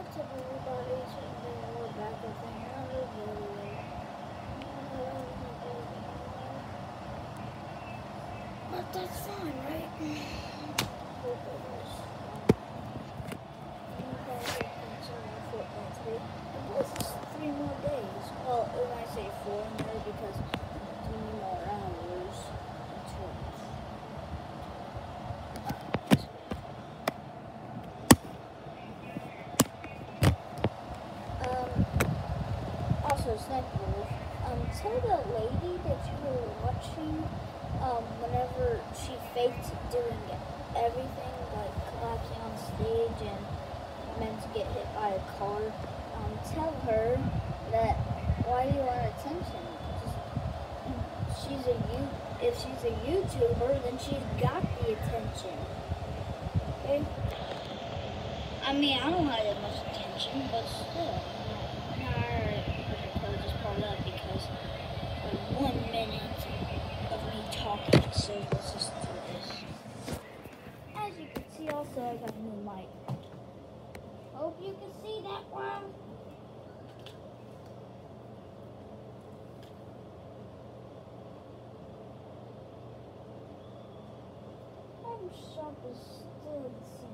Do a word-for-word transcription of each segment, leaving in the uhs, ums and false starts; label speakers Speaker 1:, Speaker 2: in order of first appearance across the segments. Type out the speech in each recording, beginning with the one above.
Speaker 1: What's up, everybody? Today we're back with another video. But that's fine, right? Hope it is. You guys are concerned with Fortnite today. It was three more days. Well, when I say four in there because three more hours until also, Sniper Wolf, um, tell the lady that you were watching, um, whenever she faked doing everything, like collapsing on stage and meant to get hit by a car, um, tell her that, why do you want attention? Just, she's a you. If she's a YouTuber, then she's got the attention. Okay? I mean, I don't have that much attention, but still. Alright, I just pulled up because for one minute of me talking, so let's just do this. As you can see, also I got a new mic. Hope you can see that one. I'm sharp is still the same.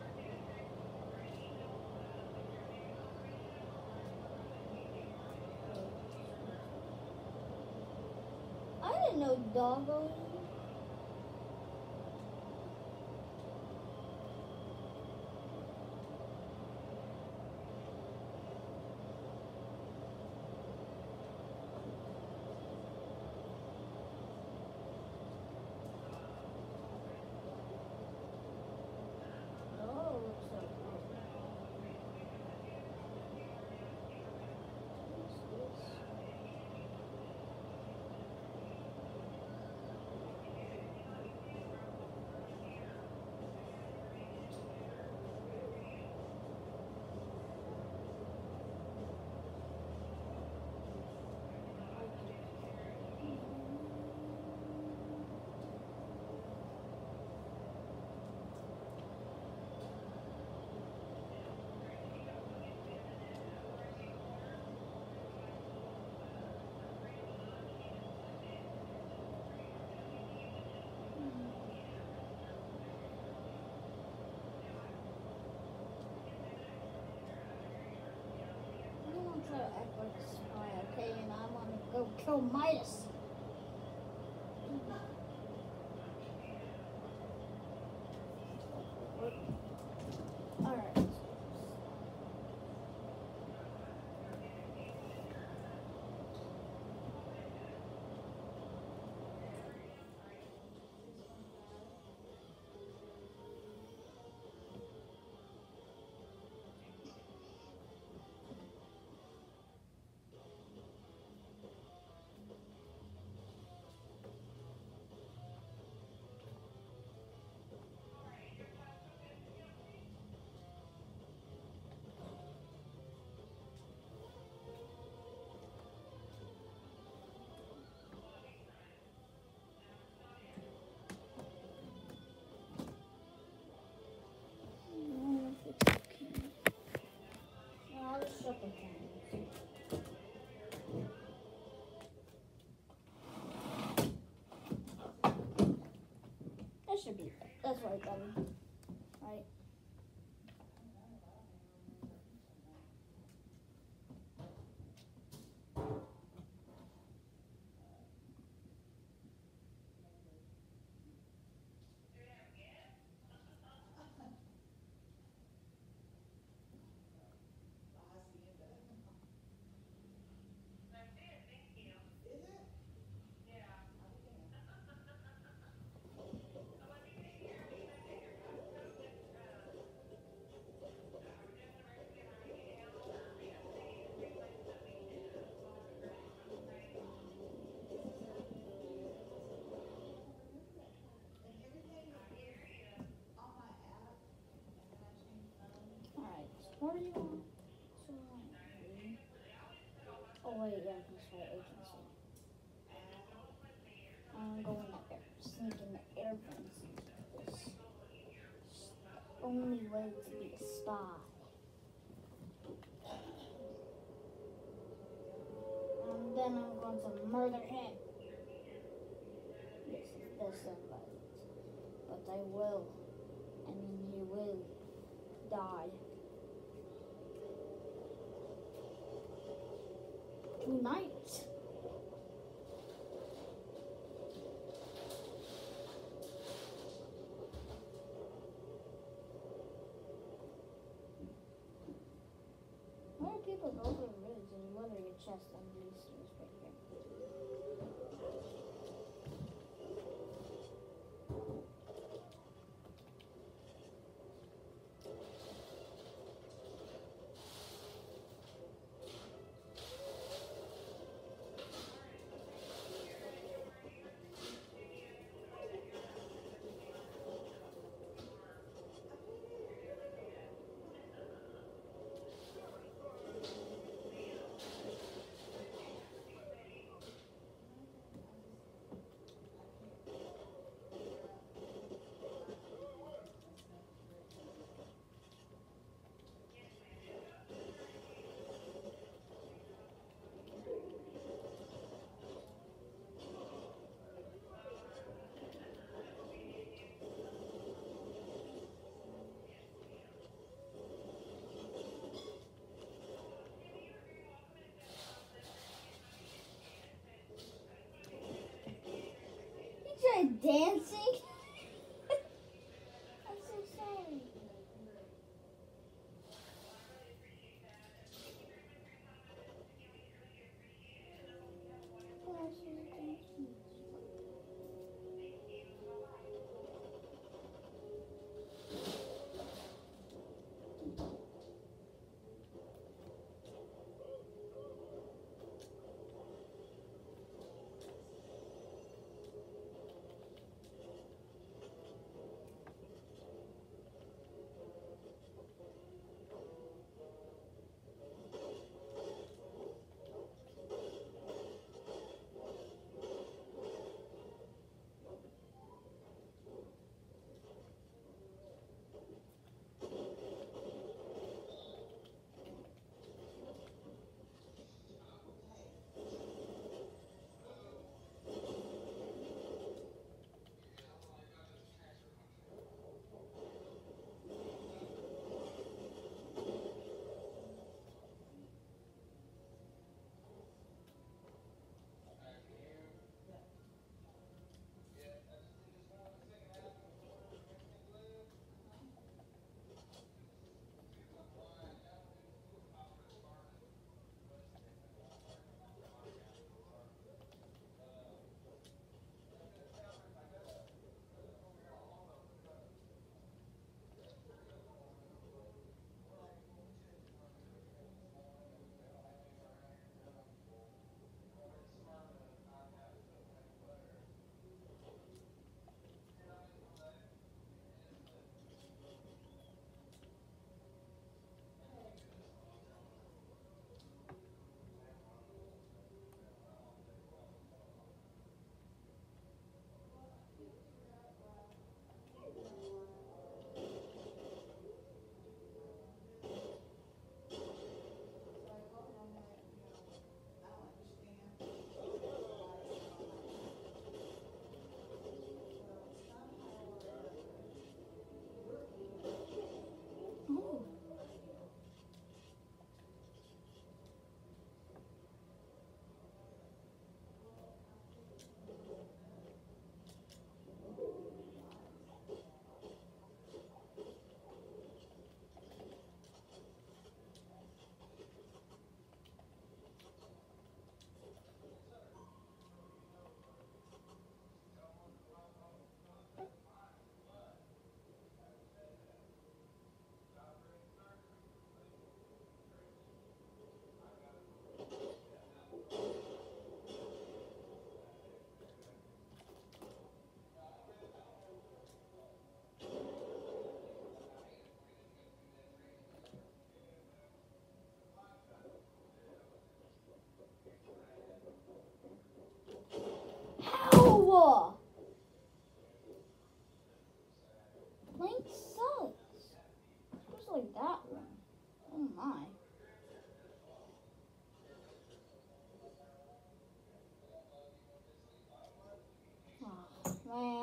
Speaker 1: I didn't know doggos. Oh, looks so cool. What's this? I'm gonna try to act like a spy, okay? And I'm gonna go kill Midas. Alright. I'll just shut the camera. That should be, that's right, buddy. Right? Alright, so what do you want? So, oh wait, yeah, that's right, agency. I'm going up there, sneaking the airplanes. This is the only way to be a spy. going to murder him. Yes, it does sound violent. But I will. I mean, he will die. Tonight. More people go over the roads and murder your chest and blisters right here.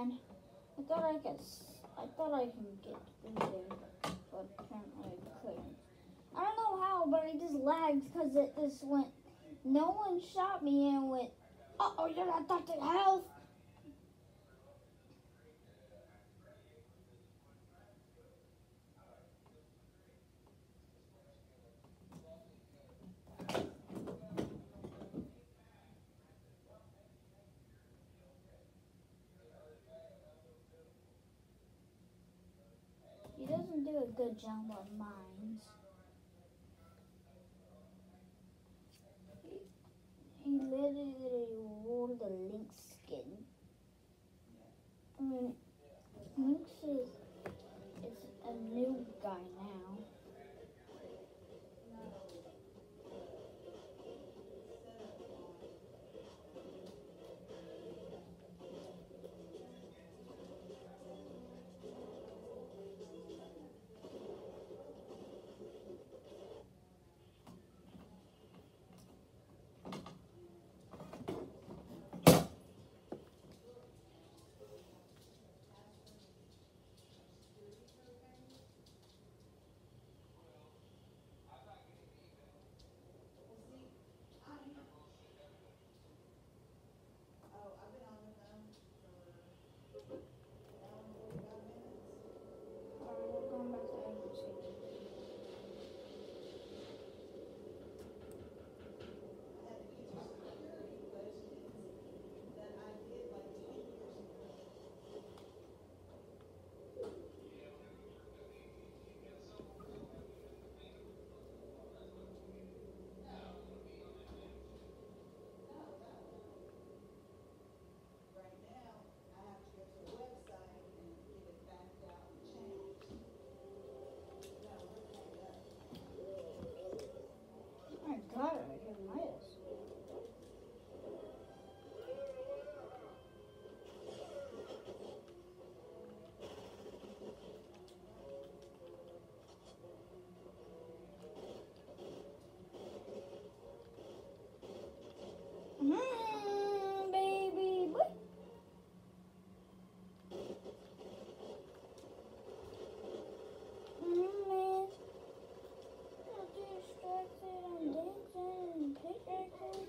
Speaker 1: man. I thought I could. I thought I could get through there, but apparently I couldn't. I don't know how, but I just lagged because it just went. No one shot me and it went. Uh oh, you're not touching health. He doesn't do a good job on mines. He, he literally wore the Lynx skin. I mean, Lynx is, is a new guy now. God, I can Midas. Mmm, baby boy. Mmm, man. I'm distracted. I'm dancing and pickaxing.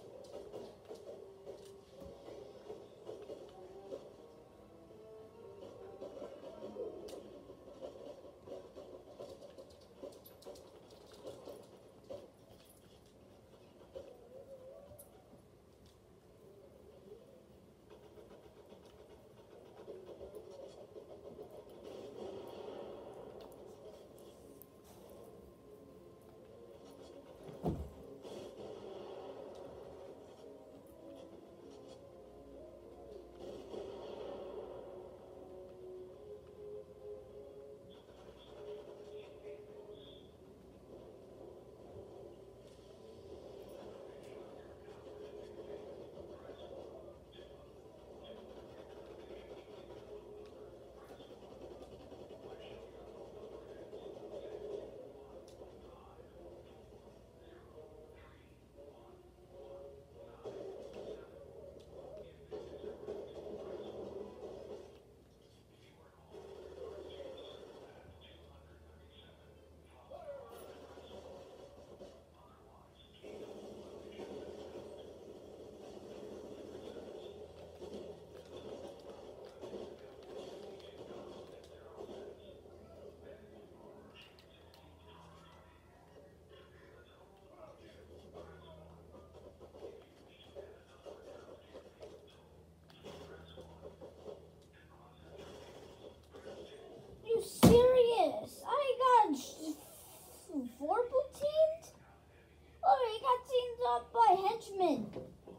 Speaker 1: You serious? I got four teamed? Oh, he got teamed up by henchmen.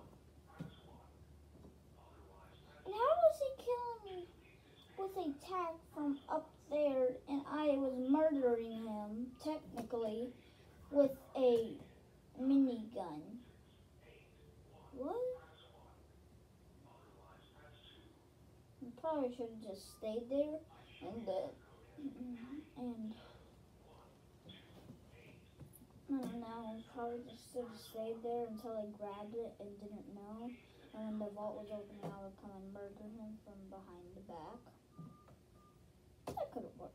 Speaker 1: And how was he killing me with a tag from up there and I was murdering him, technically, with a minigun? What? I probably should have just stayed there and uh, and I don't know, probably just should have stayed there until I grabbed it and didn't know. And when the vault was opening, I would come and murder him from behind the back. That could have worked.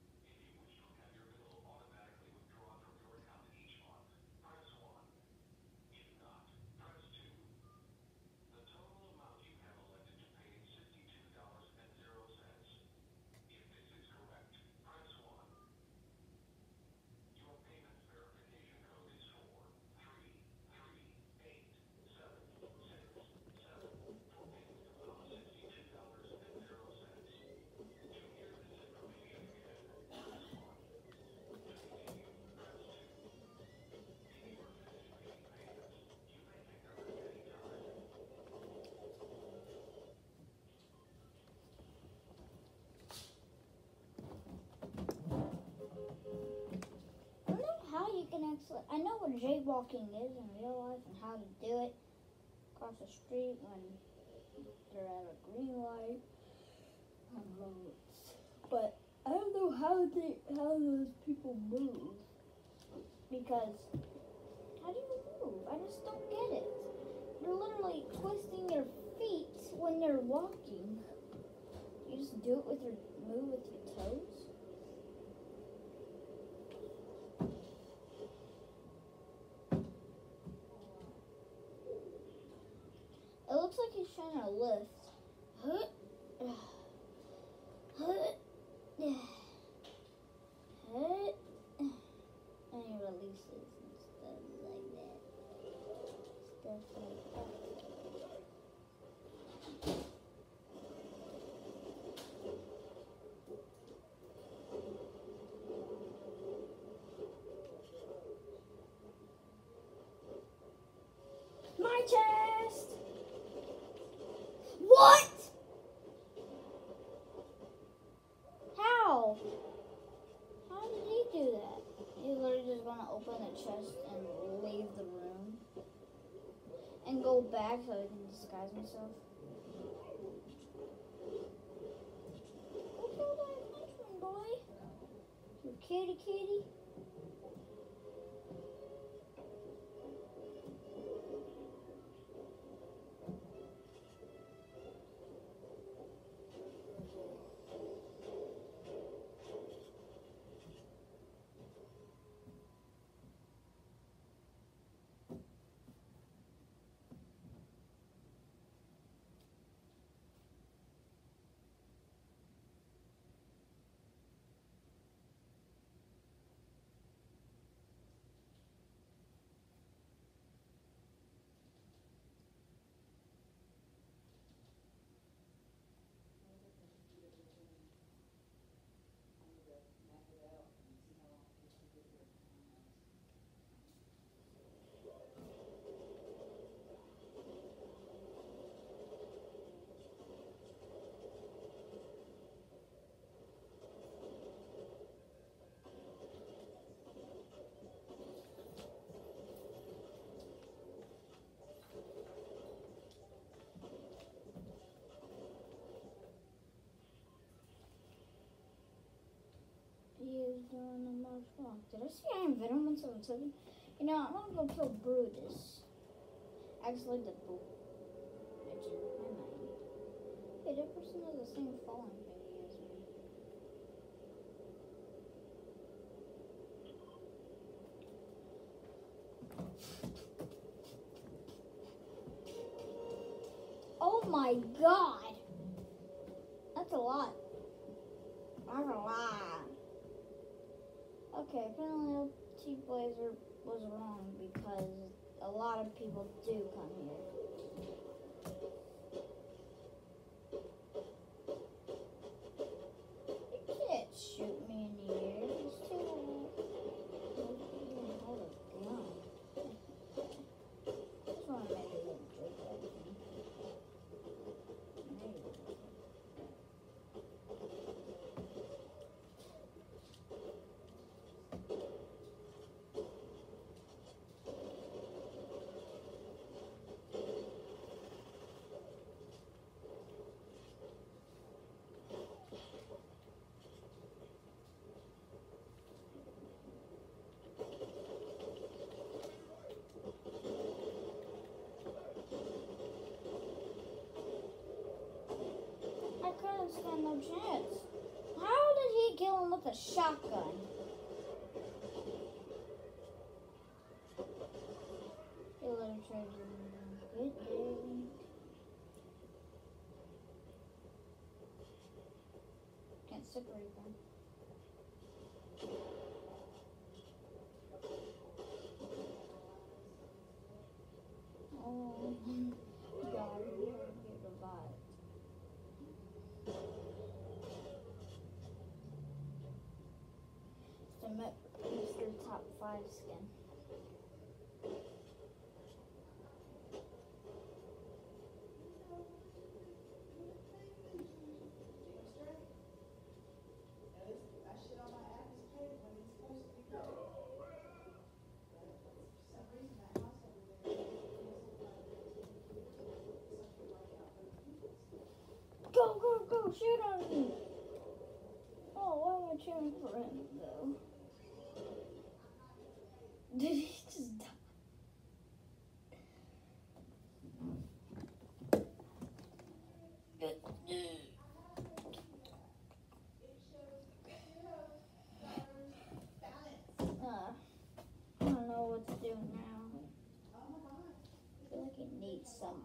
Speaker 1: You can actually, I know what jaywalking is in real life and how to do it. Cross the street when they're at a green light on roads. But I don't know how they, how those people move. Because, how do you move? I just don't get it. You're literally twisting your feet when you're walking. You just do it with your, move with your toes. It looks like he's trying to lift. And he releases and stuff like that. Stuff like that. My chest! What? How? How did he do that? He's literally just gonna open the chest and leave the room. And go back so he can disguise himself. Go kill that henchman, boy. You kitty kitty. He is doing the most wrong. Did I see I am Venom one seven seven? You know, I'm gonna go kill Brutus. Actually, the Bull. I changed my mind. Hey, that person has the same falling thingy as me. Oh my god! That's a lot. That's a lot. Okay, apparently T-Blazer was wrong because a lot of people do come here. You can't shoot me in the air. It's too hold a gun. Just want to make a little joke out of me. didn't stand no chance. How did he kill him with a shotgun? He literally tried to get there. Can't separate them. Oh, God, we gotta get revived. So I met Mister Top five skin. Go, go, go, shoot on me! Oh, why am I cheering for him, though? Did he just die? Uh, I don't know what to do now. I feel like he needs someone.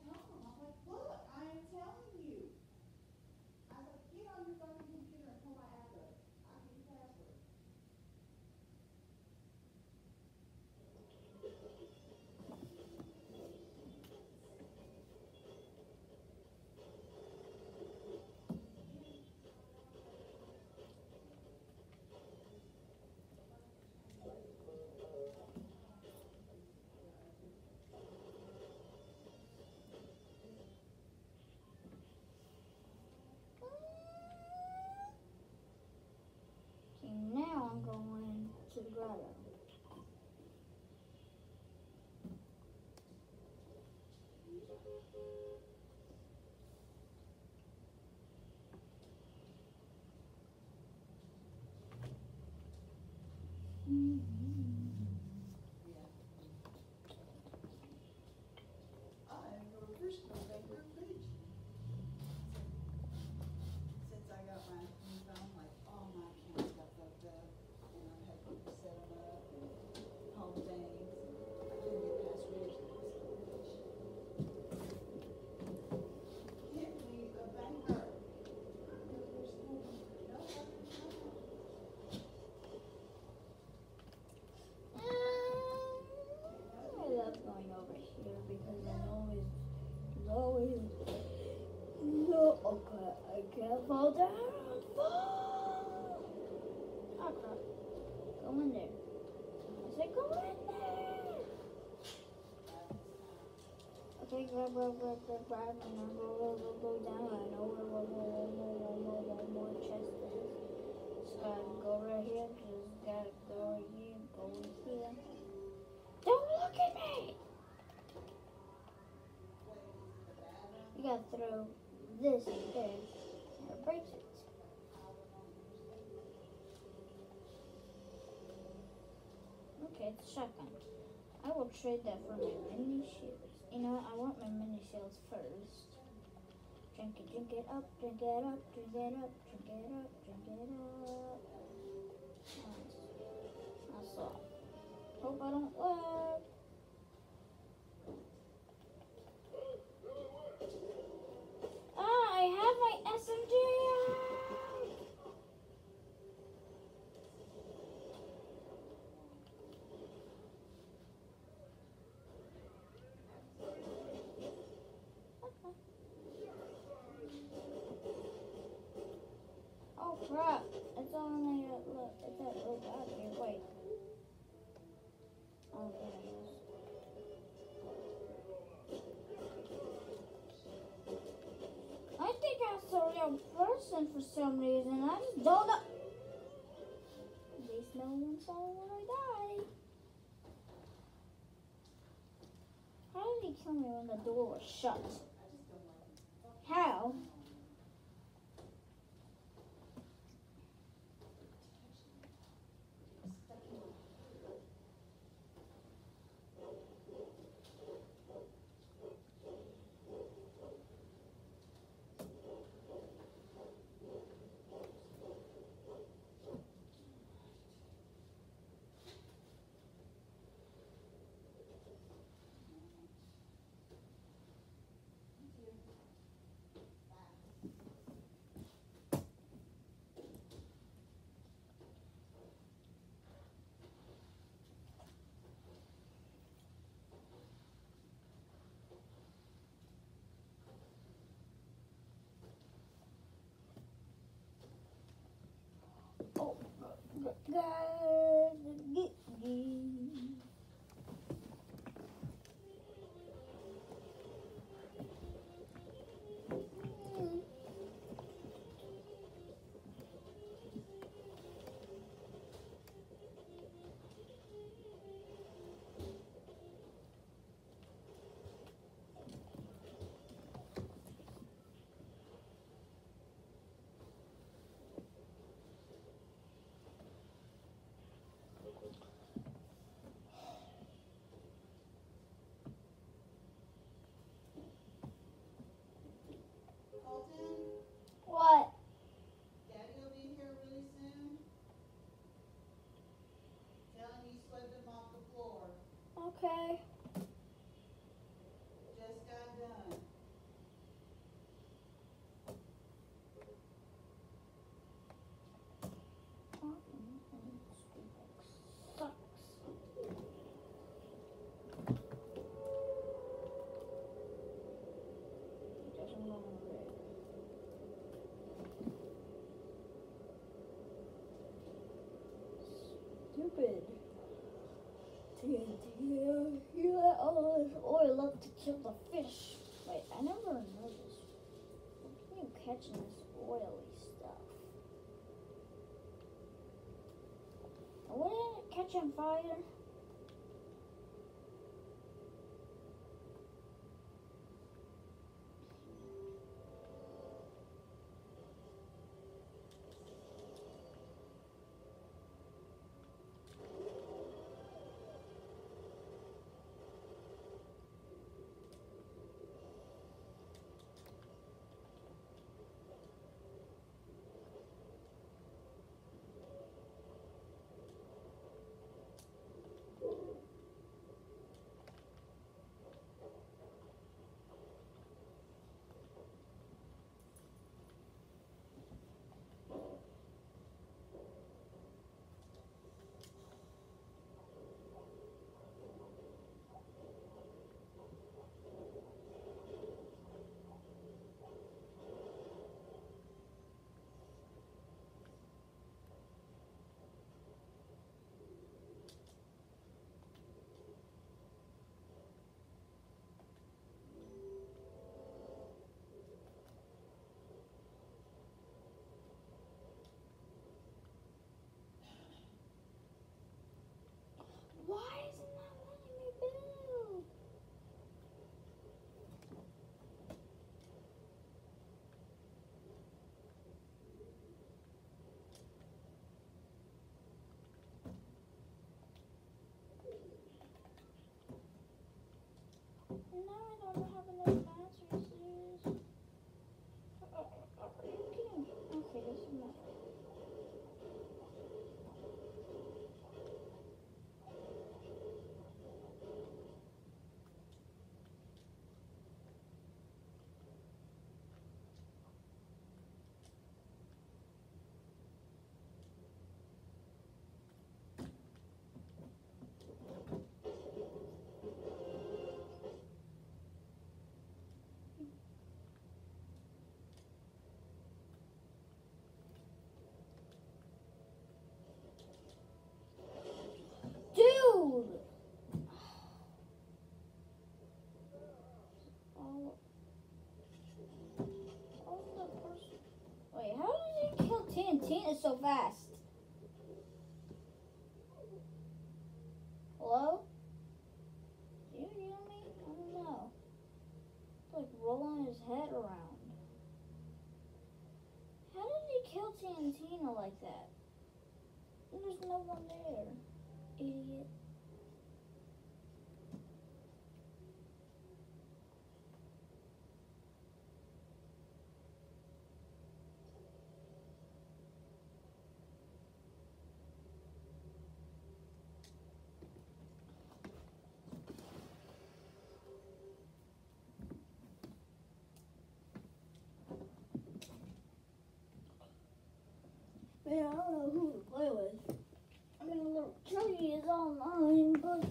Speaker 1: Okay, now I'm going to Grotto. Okay, I can't fall down. Fall! Oh crap. Go in there. I said go in there! Okay, grab, grab, grab, grab, grab, and then go, go, go, go down. I know where one more, one more, one more, one more chest is. Just gotta go right here. Just gotta go right here. Go in here. Don't look at me! You gotta throw this in there and it breaks it. Okay, it's a shotgun. I will trade that for my mini shields. You know what? I want my mini shields first. Drink it, drink it up, drink it up, drink it up, drink it up, drink it up. That's all. Hope I don't lag. Ah, I have my S M G out. Oh crap! It's only a look. It's that little dot here. Wait. Oh, there it is. I think I saw a real person for some reason. I just don't know. At least no one saw when I died. How did he kill me when the door was shut? How? Gotta get me. What?
Speaker 2: Daddy will be here really soon. Tell him you swept him off the floor.
Speaker 1: Okay.
Speaker 2: Just got done.
Speaker 1: Sucks. Doesn't look red. Stupid. Yeah, you let all this oil up to kill the fish. Wait, I never noticed. What are you catching this oily stuff? Wouldn't it catch on fire? Why is it not letting me build? Now I don't have enough batteries. Uh, uh, Are you kidding? Okay, doesn't matter. Dude! Oh, oh, the person. Wait, how did he kill T N T so fast? Hello? Do you hear me? I don't know. It's like rolling his head around. How did he kill T N T like that? There's no one there. Idiot. Man, I don't know who to play with. I mean, little Chuggy is online, but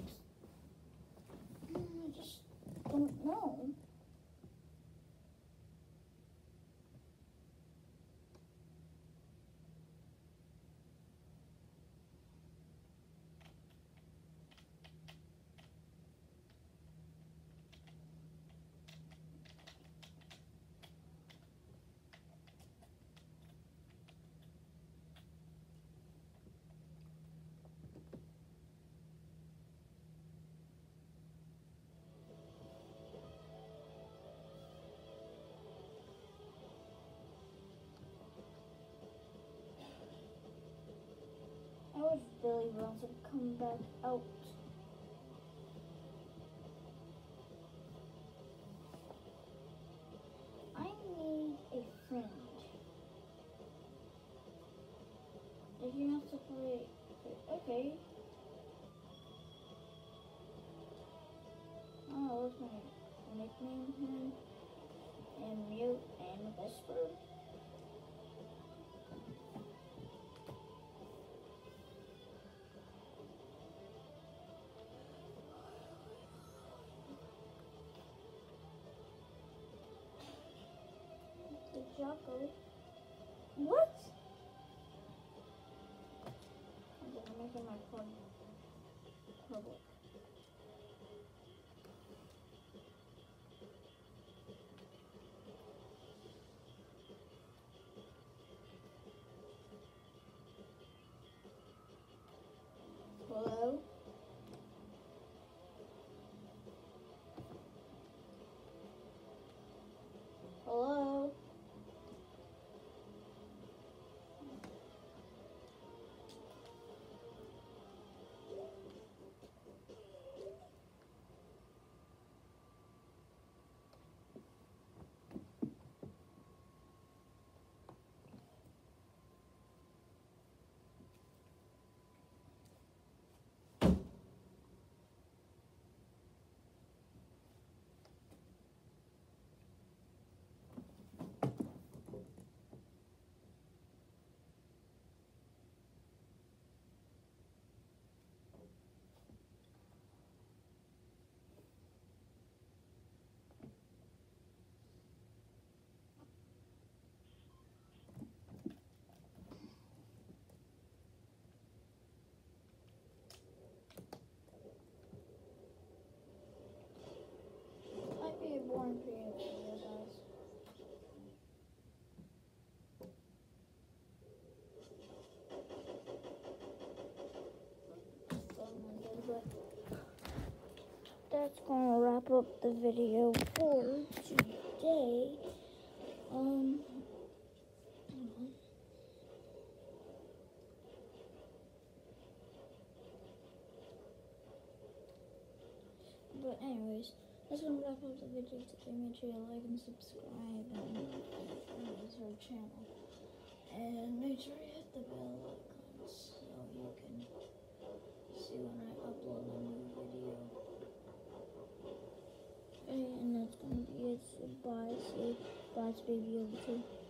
Speaker 1: I just don't know. leave or else it'll come back out. I need a friend. If you have to play, okay. Oh, what's my nickname here? And mute and whisper. The Jocko. What? Okay, I'm making my pub public. Hello? Hello? Might be a boring video for you guys. But that's gonna wrap up the video for today. Um, but anyways, that's gonna wrap up the video today. Make sure you like and subscribe and to our channel, and make sure you hit the bell icon so you can see when I upload a new video. Okay, and that's gonna be it. So bye. Say bye to Baby Yoda too.